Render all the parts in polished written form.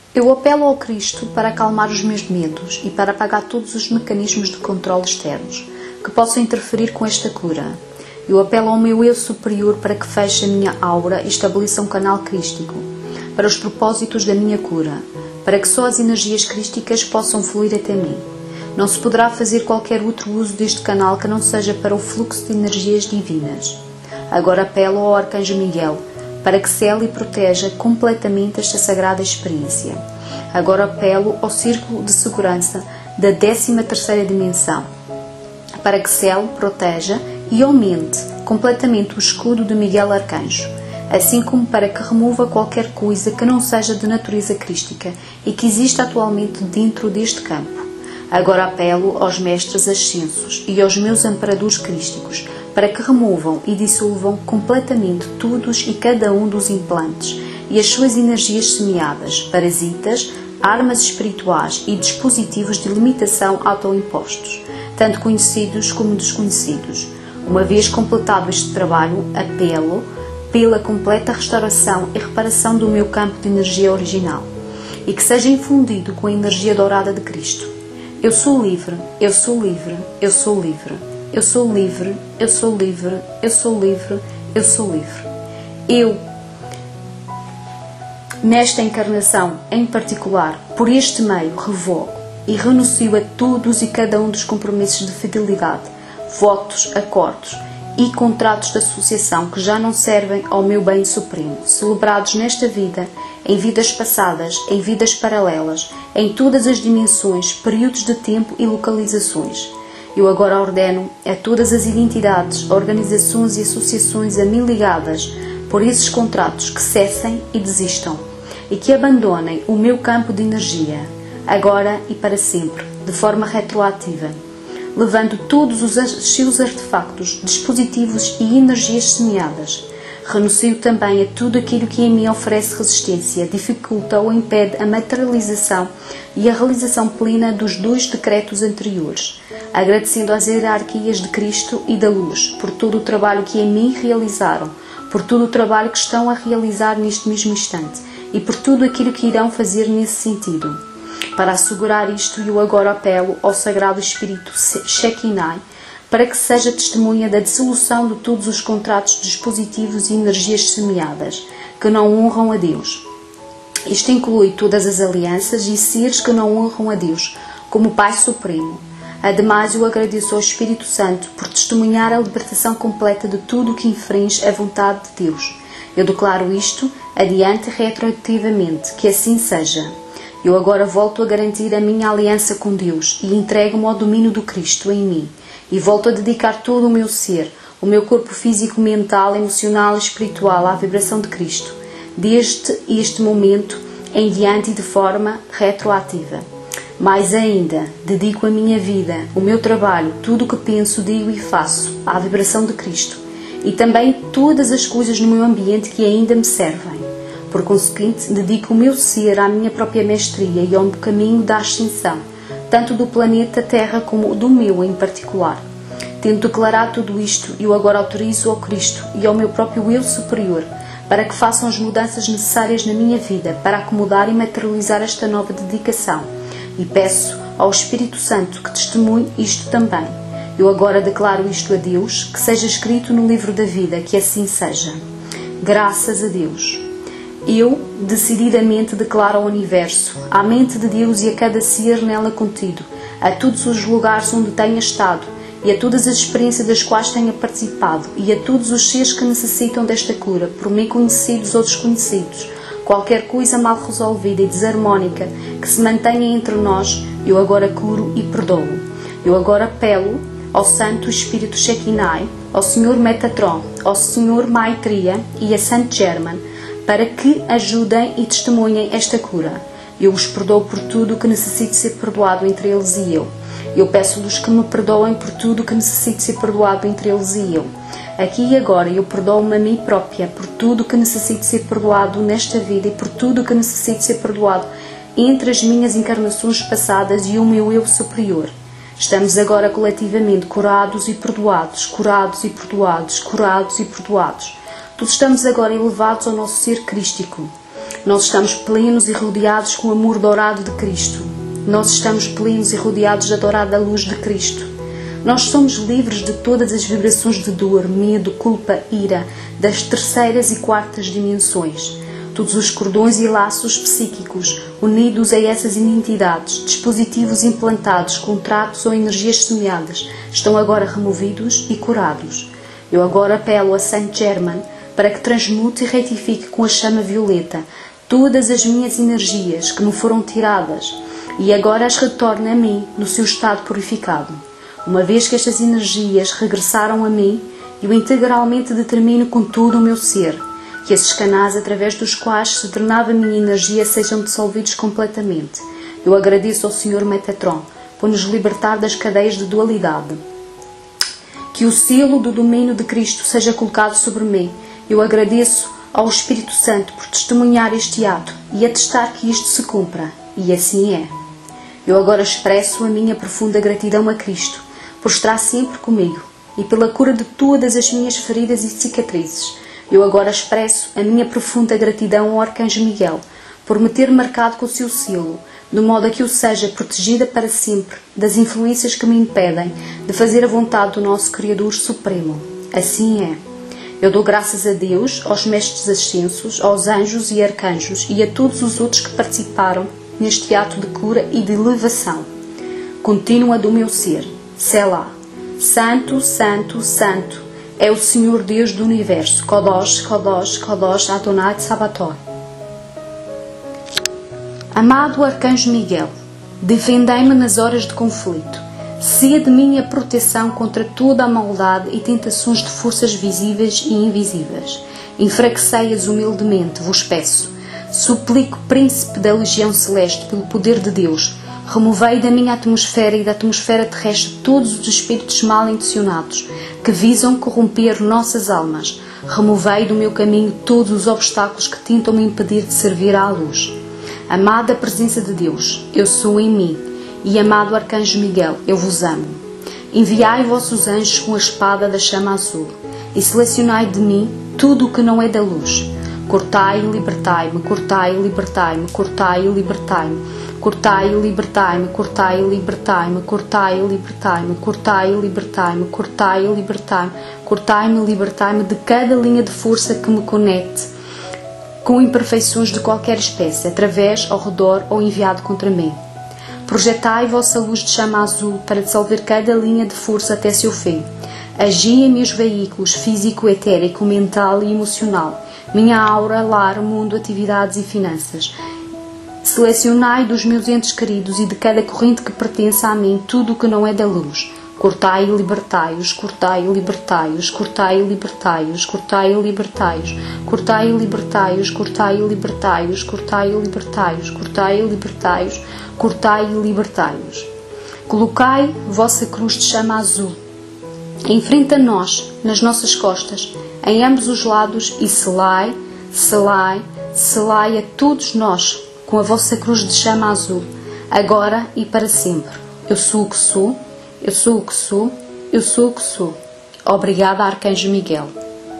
Eu apelo ao Cristo para acalmar os meus medos e para apagar todos os mecanismos de controle externos que possam interferir com esta cura. Eu apelo ao meu eu superior para que feche a minha aura e estabeleça um canal crístico para os propósitos da minha cura, para que só as energias crísticas possam fluir até mim. Não se poderá fazer qualquer outro uso deste canal que não seja para o fluxo de energias divinas. Agora apelo ao Arcanjo Miguel para que cele e proteja completamente esta sagrada experiência. Agora apelo ao Círculo de Segurança da 13ª dimensão para que cele, proteja e aumente completamente o escudo de Miguel Arcanjo, assim como para que remova qualquer coisa que não seja de natureza crística e que exista atualmente dentro deste campo. Agora apelo aos mestres ascensos e aos meus amparadores crísticos para que removam e dissolvam completamente todos e cada um dos implantes e as suas energias semeadas, parasitas, armas espirituais e dispositivos de limitação autoimpostos, tanto conhecidos como desconhecidos. Uma vez completado este trabalho, apelo pela completa restauração e reparação do meu campo de energia original e que seja infundido com a energia dourada de Cristo. Eu sou livre, eu sou livre, eu sou livre, eu sou livre, eu sou livre, eu sou livre, eu sou livre. Eu, nesta encarnação em particular, por este meio, revogo e renuncio a todos e cada um dos compromissos de fidelidade, votos, acordos e contratos de associação que já não servem ao meu bem supremo, celebrados nesta vida, em vidas passadas, em vidas paralelas, em todas as dimensões, períodos de tempo e localizações. Eu agora ordeno a todas as identidades, organizações e associações a mim ligadas por esses contratos que cessem e desistam e que abandonem o meu campo de energia, agora e para sempre, de forma retroativa, levando todos os seus artefactos, dispositivos e energias semeadas. Renuncio também a tudo aquilo que em mim oferece resistência, dificulta ou impede a materialização e a realização plena dos dois decretos anteriores, agradecendo às hierarquias de Cristo e da Luz por todo o trabalho que em mim realizaram, por todo o trabalho que estão a realizar neste mesmo instante e por tudo aquilo que irão fazer nesse sentido. Para assegurar isto, eu agora apelo ao Sagrado Espírito Shekinah para que seja testemunha da dissolução de todos os contratos, dispositivos e energias semeadas que não honram a Deus. Isto inclui todas as alianças e seres que não honram a Deus, como Pai Supremo. Ademais, eu agradeço ao Espírito Santo por testemunhar a libertação completa de tudo o que infringe a vontade de Deus. Eu declaro isto adiante retroativamente, que assim seja. Eu agora volto a garantir a minha aliança com Deus e entrego-me ao domínio do Cristo em mim. E volto a dedicar todo o meu ser, o meu corpo físico, mental, emocional e espiritual à vibração de Cristo, desde este momento em diante e de forma retroativa. Mais ainda, dedico a minha vida, o meu trabalho, tudo o que penso, digo e faço à vibração de Cristo e também todas as coisas no meu ambiente que ainda me servem. Por conseguinte, dedico o meu ser à minha própria mestria e ao caminho da ascensão, tanto do planeta Terra como do meu em particular. Tendo declarado tudo isto, eu agora autorizo ao Cristo e ao meu próprio eu superior para que façam as mudanças necessárias na minha vida para acomodar e materializar esta nova dedicação. E peço ao Espírito Santo que testemunhe isto também. Eu agora declaro isto a Deus, que seja escrito no livro da vida, que assim seja. Graças a Deus. Eu, decididamente, declaro ao Universo, à mente de Deus e a cada ser nela contido, a todos os lugares onde tenha estado e a todas as experiências das quais tenha participado e a todos os seres que necessitam desta cura, por mim conhecidos ou desconhecidos, qualquer coisa mal resolvida e desarmónica que se mantenha entre nós, eu agora curo e perdoo. Eu agora apelo ao Santo Espírito Shekinah, ao Senhor Metatron, ao Senhor Maitreya e a Saint Germain, para que ajudem e testemunhem esta cura. Eu os perdoo por tudo o que necessite ser perdoado entre eles e eu. Eu peço-lhes que me perdoem por tudo o que necessite ser perdoado entre eles e eu. Aqui e agora eu perdoo-me a mim própria por tudo o que necessite ser perdoado nesta vida e por tudo o que necessite ser perdoado entre as minhas encarnações passadas e o meu eu superior. Estamos agora coletivamente curados e perdoados, curados e perdoados, curados e perdoados. Todos estamos agora elevados ao nosso ser crístico. Nós estamos plenos e rodeados com o amor dourado de Cristo. Nós estamos plenos e rodeados da dourada luz de Cristo. Nós somos livres de todas as vibrações de dor, medo, culpa, ira, das terceiras e quartas dimensões. Todos os cordões e laços psíquicos unidos a essas identidades, dispositivos implantados, contratos ou energias semeadas, estão agora removidos e curados. Eu agora apelo a Saint Germain para que transmute e retifique com a chama violeta todas as minhas energias que me foram tiradas e agora as retorne a mim no seu estado purificado. Uma vez que estas energias regressaram a mim, eu integralmente determino com todo o meu ser que esses canais através dos quais se drenava a minha energia sejam dissolvidos completamente. Eu agradeço ao Senhor Metatron por nos libertar das cadeias de dualidade. Que o selo do domínio de Cristo seja colocado sobre mim. Eu agradeço ao Espírito Santo por testemunhar este ato e atestar que isto se cumpra. E assim é. Eu agora expresso a minha profunda gratidão a Cristo por estar sempre comigo e pela cura de todas as minhas feridas e cicatrizes. Eu agora expresso a minha profunda gratidão ao Arcanjo Miguel por me ter marcado com o seu selo, de modo a que eu seja protegida para sempre das influências que me impedem de fazer a vontade do nosso Criador Supremo. Assim é. Eu dou graças a Deus, aos mestres ascensos, aos anjos e arcanjos e a todos os outros que participaram neste ato de cura e de elevação contínua do meu ser. Selá. Santo, Santo, Santo é o Senhor Deus do Universo. Kodosh, Kodosh, Kodosh, Adonai Tsabaoth. Amado Arcanjo Miguel, defendei-me nas horas de conflito. Sede minha proteção contra toda a maldade e tentações de forças visíveis e invisíveis. Enfraquecei-as humildemente, vos peço. Suplico, Príncipe da Legião Celeste, pelo poder de Deus, removei da minha atmosfera e da atmosfera terrestre todos os espíritos mal intencionados que visam corromper nossas almas. Removei do meu caminho todos os obstáculos que tentam me impedir de servir à luz. Amada presença de Deus, eu sou em mim, e amado Arcanjo Miguel, eu vos amo. Enviai vossos anjos com a espada da chama azul, e selecionai de mim tudo o que não é da luz. Cortai e libertai-me, cortai e libertai-me, cortai e libertai-me. Cortai e libertai-me, cortai e libertai-me, cortai e libertai-me, cortai e libertai-me, cortai e libertai-me, cortai-me e libertai-me de cada linha de força que me conecte com imperfeições de qualquer espécie, através, ao redor ou enviado contra mim. Projetai vossa luz de chama azul para dissolver cada linha de força até seu fim. Agi em meus veículos físico, etérico, mental e emocional, minha aura, lar, mundo, atividades e finanças. Selecionai dos meus entes queridos e de cada corrente que pertence a mim tudo o que não é da luz. Cortai e libertai-os, cortai e libertai-os, cortai e libertai-os, cortai e libertai-os, cortai e libertai-os, cortai e libertai-os, cortai e libertai-os, cortai e libertai-os, cortai e libertai-os. Colocai vossa cruz de chama azul em frente a nós, nas nossas costas, em ambos os lados, e selai, selai, selai a todos nós com a vossa cruz de chama azul, agora e para sempre. Eu sou o que sou, eu sou o que sou, eu sou o que sou. Obrigada, Arcanjo Miguel.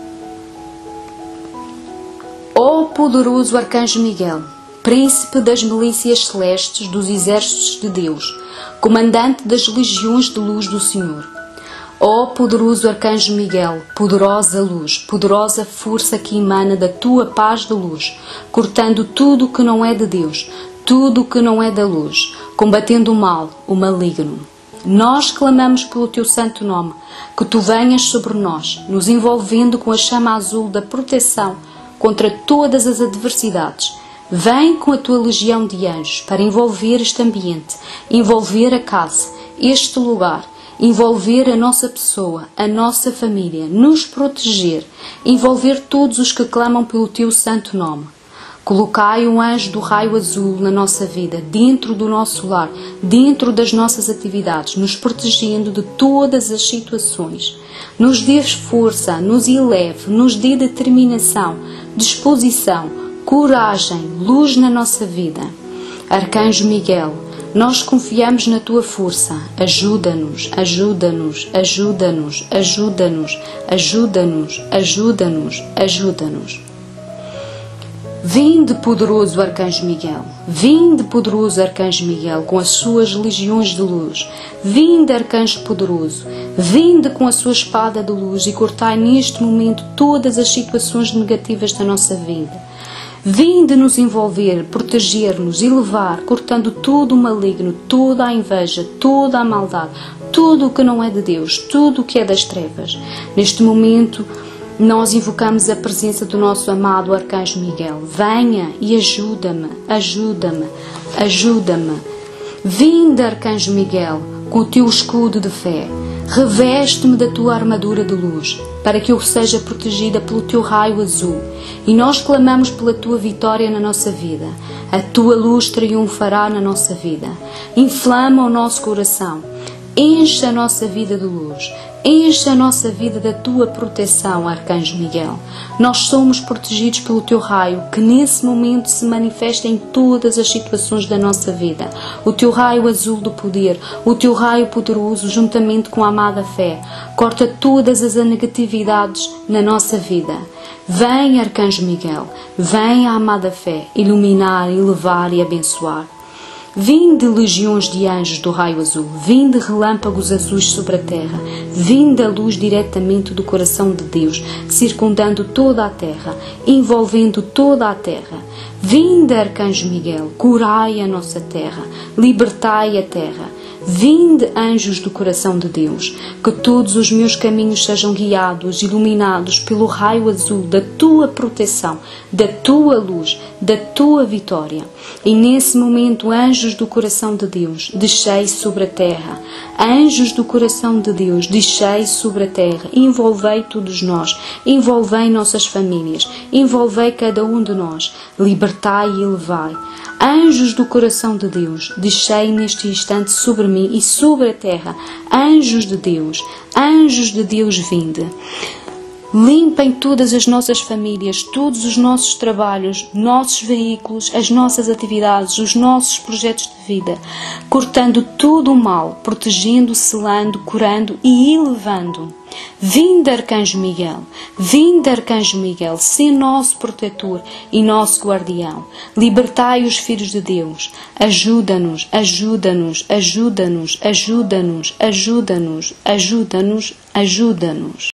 Ó poderoso Arcanjo Miguel, príncipe das milícias celestes dos exércitos de Deus, comandante das legiões de luz do Senhor. Ó poderoso Arcanjo Miguel, poderosa luz, poderosa força que emana da tua paz de luz, cortando tudo o que não é de Deus, tudo o que não é da luz, combatendo o mal, o maligno. Nós clamamos pelo teu santo nome, que tu venhas sobre nós, nos envolvendo com a chama azul da proteção contra todas as adversidades. Vem com a tua legião de anjos para envolver este ambiente, envolver a casa, este lugar, envolver a nossa pessoa, a nossa família, nos proteger, envolver todos os que clamam pelo teu santo nome. Colocai um anjo do raio azul na nossa vida, dentro do nosso lar, dentro das nossas atividades, nos protegendo de todas as situações. Nos dê força, nos eleve, nos dê determinação, disposição, coragem, luz na nossa vida. Arcanjo Miguel, nós confiamos na tua força. Ajuda-nos, ajuda-nos, ajuda-nos, ajuda-nos, ajuda-nos, ajuda-nos, ajuda-nos. Vinde, poderoso Arcanjo Miguel, vinde, poderoso Arcanjo Miguel, com as suas legiões de luz. Vinde, Arcanjo poderoso, vinde com a sua espada de luz e cortai neste momento todas as situações negativas da nossa vida. Vinde nos envolver, proteger-nos e levar, cortando todo o maligno, toda a inveja, toda a maldade, tudo o que não é de Deus, tudo o que é das trevas. Neste momento, nós invocamos a presença do nosso amado Arcanjo Miguel. Venha e ajuda-me, ajuda-me, ajuda-me. Vinde, Arcanjo Miguel, com o teu escudo de fé. Reveste-me da tua armadura de luz, para que eu seja protegida pelo teu raio azul. E nós clamamos pela tua vitória na nossa vida. A tua luz triunfará na nossa vida. Inflama o nosso coração. Enche a nossa vida de luz. Enche a nossa vida da tua proteção, Arcanjo Miguel. Nós somos protegidos pelo teu raio, que nesse momento se manifesta em todas as situações da nossa vida. O teu raio azul do poder, o teu raio poderoso, juntamente com a amada fé, corta todas as negatividades na nossa vida. Vem, Arcanjo Miguel, vem a amada fé, iluminar, elevar e abençoar. Vinde legiões de anjos do raio azul, vinde relâmpagos azuis sobre a terra, vinde a luz diretamente do coração de Deus, circundando toda a terra, envolvendo toda a terra. Vinde, Arcanjo Miguel, curai a nossa terra, libertai a terra. Vinde, anjos do coração de Deus, que todos os meus caminhos sejam guiados, iluminados pelo raio azul da tua proteção, da tua luz, da tua vitória. E nesse momento, anjos do coração de Deus, descei sobre a terra. Anjos do coração de Deus, descei sobre a terra. Envolvei todos nós, envolvei nossas famílias, envolvei cada um de nós. Libertai e elevai. Anjos do coração de Deus, descei neste instante sobre mim e sobre a terra. Anjos de Deus, vinde. Limpem todas as nossas famílias, todos os nossos trabalhos, nossos veículos, as nossas atividades, os nossos projetos de vida, cortando todo o mal, protegendo, selando, curando e elevando. Vinde, Arcanjo Miguel, sê nosso protetor e nosso guardião. Libertai os filhos de Deus. Ajuda-nos, ajuda-nos, ajuda-nos, ajuda-nos, ajuda-nos, ajuda-nos, ajuda-nos.